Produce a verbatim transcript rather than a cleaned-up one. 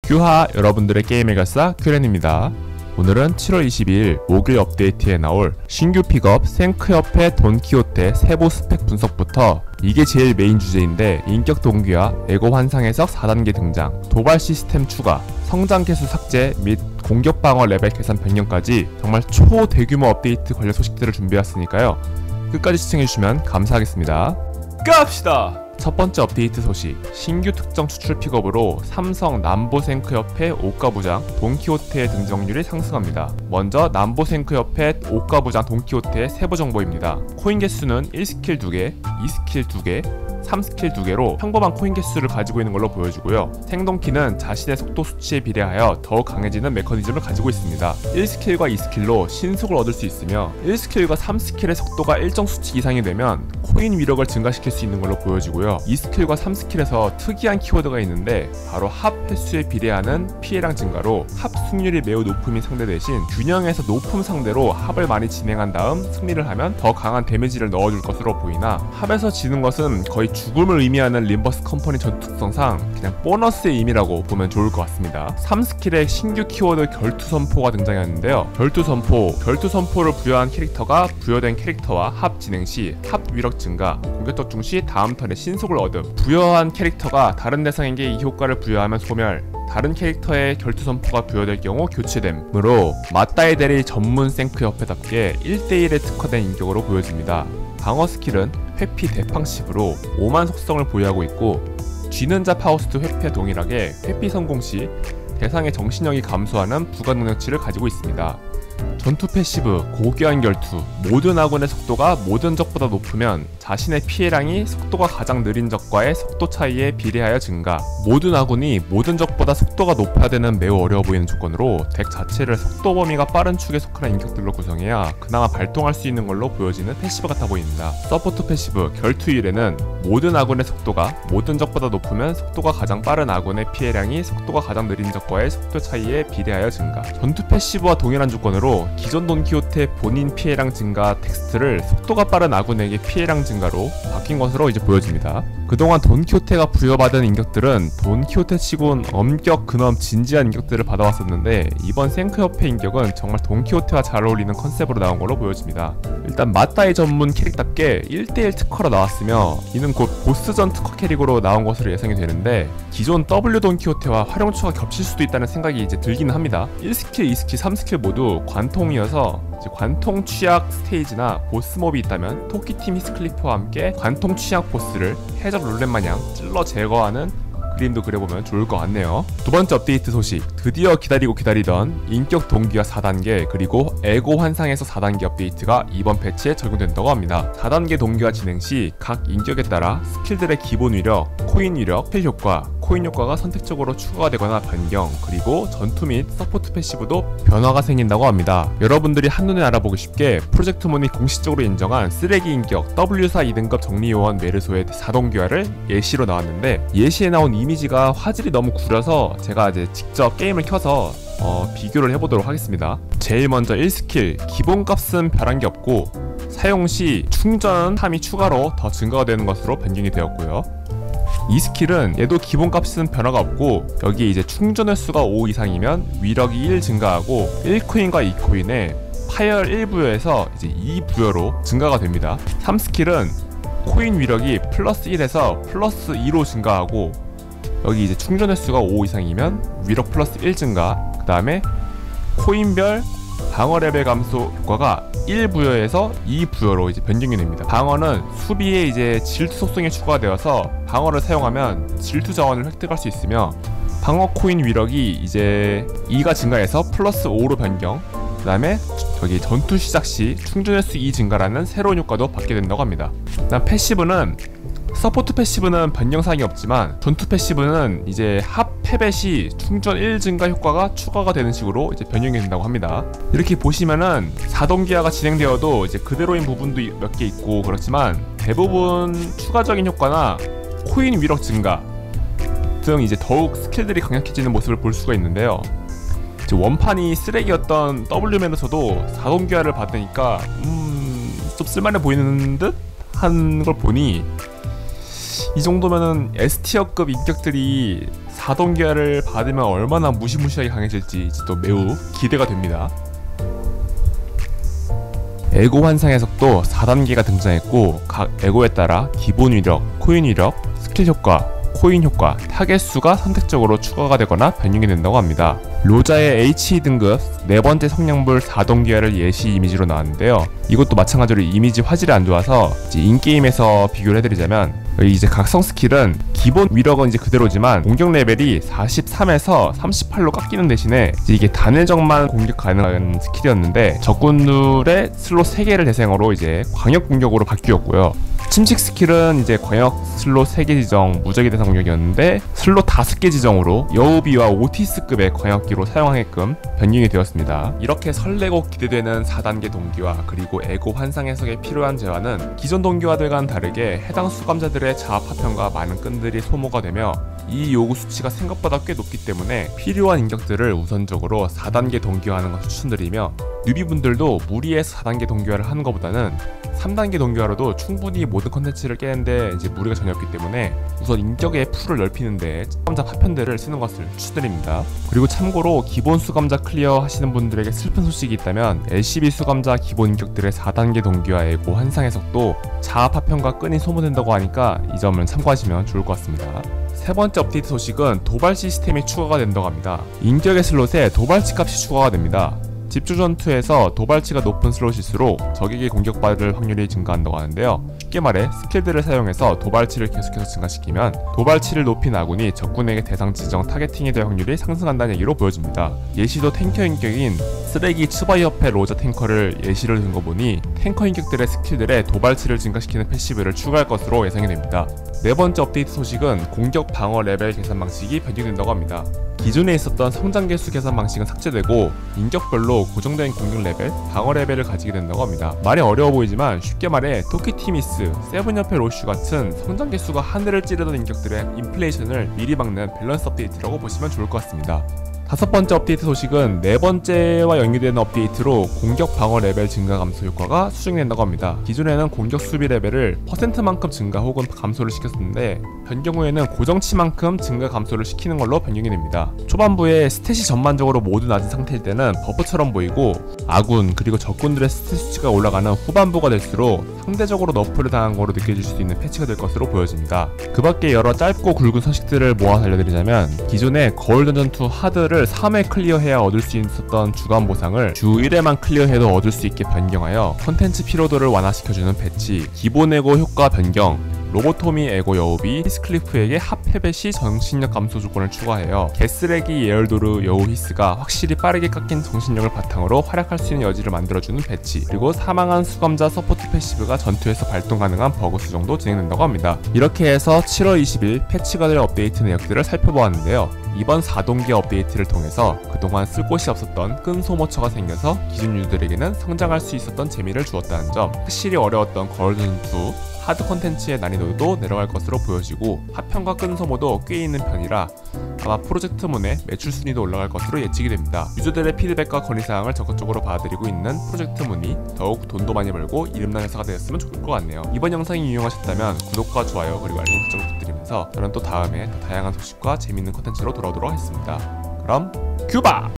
규하 여러분들의 게임 해결사 큐렌입니다. 오늘은 칠월 이십이일 목요일 업데이트에 나올 신규 픽업 생크협회 돈키호테 세부 스펙 분석부터 이게 제일 메인 주제인데 인격 동기화, 에고 환상 해석 사 단계 등장, 도발 시스템 추가, 성장 개수 삭제 및 공격 방어 레벨 계산 변경까지 정말 초대규모 업데이트 관련 소식들을 준비했으니까요. 끝까지 시청해주시면 감사하겠습니다. 갑시다! 첫 번째 업데이트 소식, 신규 특정 추출 픽업으로 삼성 남보생크협회 오가부장 돈키호테의 등장률이 상승합니다. 먼저 남보생크협회 오가부장 돈키호테의 세부 정보입니다. 코인 개수는 일 스킬 두 개, 이 스킬 두 개, 삼 스킬 두 개로 평범한 코인 개수를 가지고 있는 걸로 보여지고요. 생동키는 자신의 속도 수치에 비례하여 더욱 강해지는 메커니즘을 가지고 있습니다. 일 스킬과 이 스킬로 신속을 얻을 수 있으며 일 스킬과 삼 스킬의 속도가 일정 수치 이상이 되면 코인 위력을 증가시킬 수 있는 걸로 보여지고요. 이 스킬과 삼 스킬에서 특이한 키워드가 있는데 바로 합 횟수에 비례하는 피해량 증가로 합 승률이 매우 높음인 상대 대신 균형에서 높음 상대로 합을 많이 진행한 다음 승리를 하면 더 강한 데미지를 넣어줄 것으로 보이나 합에서 지는 것은 거의 죽음을 의미하는 림버스 컴퍼니 전투 특성상 그냥 보너스의 의미라고 보면 좋을 것 같습니다. 삼 스킬의 신규 키워드 결투선포가 등장했는데요. 결투선포, 결투선포를 부여한 캐릭터가 부여된 캐릭터와 합 진행 시 합 위력 증가, 공격적 중시 다음 턴에 신속을 얻음, 부여한 캐릭터가 다른 대상에게 이 효과를 부여하면 소멸, 다른 캐릭터의 결투선포가 부여될 경우 교체됨으로 맞다이데리 전문 생크협회답게 일 대 일에 특화된 인격으로 보여집니다. 방어 스킬은 회피 대팡십으로 오만 속성을 보유하고 있고 쥐는 자 파우스트 회피와 동일하게 회피 성공 시 대상의 정신력이 감소하는 부가 능력치를 가지고 있습니다. 전투 패시브 고귀한 결투, 모든 아군의 속도가 모든 적보다 높으면 자신의 피해량이 속도가 가장 느린 적과의 속도 차이에 비례하여 증가, 모든 아군이 모든 적보다 속도가 높아야 되는 매우 어려워 보이는 조건으로 덱 자체를 속도 범위가 빠른 축에 속하는 인격들로 구성해야 그나마 발동할 수 있는 걸로 보여지는 패시브 같아 보입니다. 서포트 패시브 결투일에는 모든 아군의 속도가 모든 적보다 높으면 속도가 가장 빠른 아군의 피해량이 속도가 가장 느린 적과의 속도 차이에 비례하여 증가, 전투 패시브와 동일한 조건으로 기존 돈키호테 본인 피해량 증가 텍스트를 속도가 빠른 아군에게 피해량 증가로 바뀐 것으로 이제 보여집니다. 그동안 돈키호테가 부여받은 인격들은 돈키호테 치곤 엄격 근엄 진지한 인격들을 받아왔었는데 이번 생크협회 인격은 정말 돈키호테와 잘 어울리는 컨셉으로 나온 걸로 보여집니다. 일단 맞다이 전문 캐릭답게 일 대 일 특허로 나왔으며 이는 곧 보스전 특허 캐릭으로 나온 것으로 예상이 되는데 기존 더블유 돈키호테와 활용처가 겹칠 수도 있다는 생각이 이제 들기는 합니다. 일 스킬, 이 스킬, 삼 스킬 모두 관통이어서 이제 관통 취약 스테이지나 보스몹이 있다면 토끼팀 히스클리프와 함께 관통 취약 보스를 해적 룰렛 마냥 찔러 제거하는 그림도 그려보면 좋을 것 같네요. 두 번째 업데이트 소식, 드디어 기다리고 기다리던 인격 동기화 사 단계 그리고 에고 환상에서 사 단계 업데이트가 이번 패치에 적용된다고 합니다. 사 단계 동기화 진행 시 각 인격에 따라 스킬들의 기본 위력, 코인 위력, 스킬 효과, 코인 효과가 선택적으로 추가가 되거나 변경, 그리고 전투 및 서포트 패시브도 변화가 생긴다고 합니다. 여러분들이 한눈에 알아보기 쉽게 프로젝트몬이 공식적으로 인정한 쓰레기 인격 더블유 사 이 등급 정리요원 메르소의 사 동기화를 예시로 나왔는데 예시에 나온 이미지가 화질이 너무 구려서 제가 이제 직접 게임을 켜서 어, 비교를 해보도록 하겠습니다. 제일 먼저 일 스킬, 기본값은 변한 게 없고 사용 시 충전 탐이 추가로 더 증가가 되는 것으로 변경이 되었고요. 이 스킬은 얘도 기본값은 변화가 없고 여기에 이제 충전 횟수가 오 이상이면 위력이 일 증가하고 일 코인과 이 코인에 파열 일 부여에서 이제 이 부여로 증가가 됩니다. 삼 스킬은 코인 위력이 플러스 일에서 플러스 이로 증가하고 여기 이제 충전 횟수가 오 이상이면 위력 플러스 일 증가, 그 다음에 코인별 방어 레벨 감소 효과가 일 부여에서 이 부여로 이제 변경이 됩니다. 방어는 수비에 이제 질투 속성이 추가되어서 방어를 사용하면 질투 자원을 획득할 수 있으며 방어 코인 위력이 이제 이가 증가해서 플러스 오로 변경, 그 다음에 저기 전투 시작 시 충전 횟수 이 증가라는 새로운 효과도 받게 된다고 합니다. 그다음 패시브는 서포트 패시브는 변경사항이 없지만 전투 패시브는 이제 합 패배 시 충전 일 증가 효과가 추가가 되는 식으로 이제 변경이 된다고 합니다. 이렇게 보시면은 사 동기화가 진행되어도 이제 그대로인 부분도 몇 개 있고 그렇지만 대부분 추가적인 효과나 코인 위력 증가 등 이제 더욱 스킬들이 강력해지는 모습을 볼 수가 있는데요. 이제 원판이 쓰레기였던 더블유맨에서도 사 동기화를 받으니까 음... 좀 쓸만해 보이는 듯 한 걸 보니 이 정도면은 S티어급 인격들이 사 사 동기화를 받으면 얼마나 무시무시하게 강해질지 또 매우 기대가 됩니다. 에고 환상의 속도 사 단계가 등장했고, 각 에고에 따라 기본 위력, 코인 위력, 스킬 효과, 코인 효과, 타겟 수가 선택적으로 추가가 되거나 변경이 된다고 합니다. 로자의 에이치 등급 네 번째 성냥불 사 동기화를 예시 이미지로 나왔는데요. 이것도 마찬가지로 이미지 화질이 안 좋아서 이제 인게임에서 비교를 해드리자면, 이제 각성 스킬은 기본 위력은 이제 그대로지만 공격 레벨이 사십삼에서 삼십팔로 깎이는 대신에 이제 이게 단회적만 공격 가능한 스킬이었는데 적군들의 슬롯 세 개를 대상으로 이제 광역 공격으로 바뀌었고요. 침식 스킬은 이제 광역 슬롯 세 개 지정 무적의 대상 공격이었는데 슬롯 다섯 개 지정으로 여우비와 오티스급의 광역기로 사용하게끔 변경이 되었습니다. 이렇게 설레고 기대되는 사 단계 동기화 그리고 에고 환상 해석에 필요한 재화는 기존 동기화들과는 다르게 해당 수감자들의 자아 파편과 많은 끈들이 소모가 되며 이 요구 수치가 생각보다 꽤 높기 때문에 필요한 인격들을 우선적으로 사 단계 동기화하는 것을 추천드리며, 뉴비분들도 무리해서 사 단계 동기화를 하는 것보다는 삼 단계 동기화로도 충분히 모든 컨텐츠를 깨는데 이제 무리가 전혀 없기 때문에 우선 인격의 풀을 넓히는데 수감자 파편들을 쓰는 것을 추천드립니다. 그리고 참고로 기본 수감자 클리어 하시는 분들에게 슬픈 소식이 있다면, 엘씨비 수감자 기본 인격들의 사 단계 동기화 에고 환상 해석도 자아 파편과 끈이 소모된다고 하니까 이 점을 참고하시면 좋을 것 같습니다. 세 번째 업데이트 소식은 도발 시스템이 추가가 된다고 합니다. 인격의 슬롯에 도발치 값이 추가가 됩니다. 집중 전투에서 도발치가 높은 슬롯일수록 적에게 공격받을 확률이 증가한다고 하는데요. 쉽게 말해 스킬들을 사용해서 도발치를 계속해서 증가시키면 도발치를 높인 아군이 적군에게 대상 지정 타겟팅이 될 확률이 상승한다는 얘기로 보여집니다. 예시도 탱커 인격인 쓰레기 츠바이협회 로자 탱커를 예시를 든 거 보니 탱커 인격들의 스킬들에 도발치를 증가시키는 패시브를 추가할 것으로 예상이 됩니다. 네 번째 업데이트 소식은 공격 방어 레벨 계산 방식이 변경된다고 합니다. 기존에 있었던 성장 개수 계산 방식은 삭제되고 인격별로 고정된 공격 레벨, 방어 레벨을 가지게 된다고 합니다. 말이 어려워 보이지만 쉽게 말해 토키티미스, 세븐협회 로슈 같은 성장 개수가 하늘을 찌르던 인격들의 인플레이션을 미리 막는 밸런스 업데이트라고 보시면 좋을 것 같습니다. 다섯 번째 업데이트 소식은 네 번째와 연계되는 업데이트로 공격 방어 레벨 증가 감소 효과가 수정된다고 합니다. 기존에는 공격 수비 레벨을 퍼센트만큼 증가 혹은 감소를 시켰었는데 현 경우에는 고정치만큼 증가 감소를 시키는 걸로 변경이 됩니다. 초반부에 스탯이 전반적으로 모두 낮은 상태일 때는 버프처럼 보이고 아군 그리고 적군들의 스탯 수치가 올라가는 후반부가 될수록 상대적으로 너프를 당한 거로 느껴질 수 있는 패치가 될 것으로 보여집니다. 그 밖에 여러 짧고 굵은 소식들을 모아서 알려드리자면, 기존에 거울 던전투 하드를 삼 회 클리어해야 얻을 수 있었던 주간 보상을 주 일 회만 클리어해도 얻을 수 있게 변경하여 컨텐츠 피로도를 완화시켜주는 패치, 기본 에고 효과 변경, 로보토미 에고 여우비 히스클리프에게 합패배 시 정신력 감소 조건을 추가해요. 게스레기 예얼도르 여우 히스가 확실히 빠르게 깎인 정신력을 바탕으로 활약할 수 있는 여지를 만들어주는 배치, 그리고 사망한 수감자 서포트 패시브가 전투에서 발동 가능한 버그 수정도 진행된다고 합니다. 이렇게 해서 칠월 이십일 패치가 될 업데이트 내역들을 살펴보았는데요. 이번 사 동기 업데이트를 통해서 그동안 쓸 곳이 없었던 끈 소모처가 생겨서 기존 유저들에게는 성장할 수 있었던 재미를 주었다는 점, 확실히 어려웠던 거울전투 하드 콘텐츠의 난이도도 내려갈 것으로 보여지고 하편과 끈 소모도 꽤 있는 편이라 아마 프로젝트문의 매출 순위도 올라갈 것으로 예측이 됩니다. 유저들의 피드백과 건의사항을 적극적으로 받아들이고 있는 프로젝트문이 더욱 돈도 많이 벌고 이름난 회사가 되었으면 좋을 것 같네요. 이번 영상이 유용하셨다면 구독과 좋아요 그리고 알림 설정 부탁드리면서 저는 또 다음에 더 다양한 소식과 재밌는 콘텐츠로 돌아오도록 하겠습니다. 그럼 큐바!